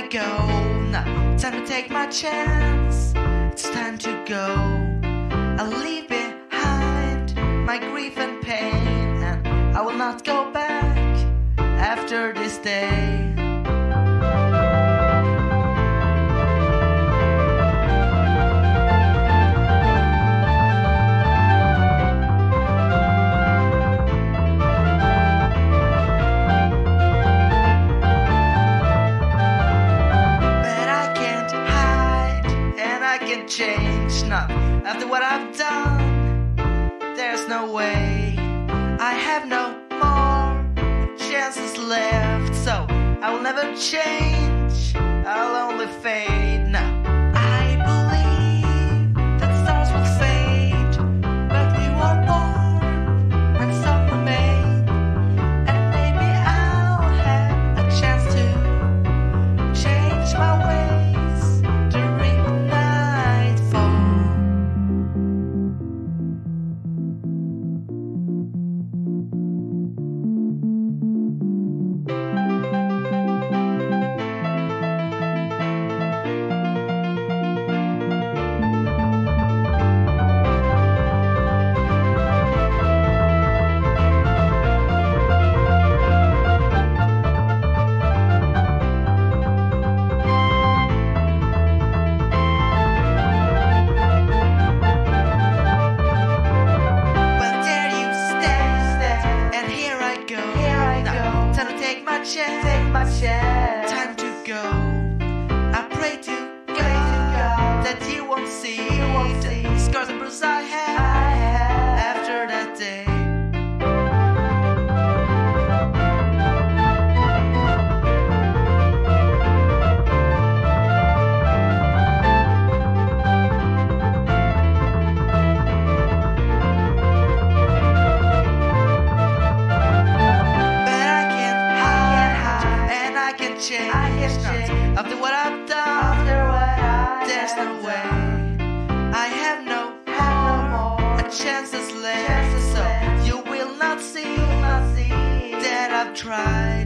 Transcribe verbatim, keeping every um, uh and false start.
I go. Now, time to take my chance. It's time to go. I'll leave behind my grief and pain, and I will not go back after this day. Change now after what I've done. There's no way. I have no more chances left, so I will never change. I'll only fade now. I believe that stars will fade, but we were born and some remain, and maybe I'll have a chance to change my ways during Nightfall. Take my chance. Time to go. I pray to God, pray to God that you won't see, you won't see the scars and bruises I have, I have after that day. Change, I can change. After what I've done, after what I've there's no done. Way. I have no, have no more a chances left, chances so left. You will not see, will not see that I've tried.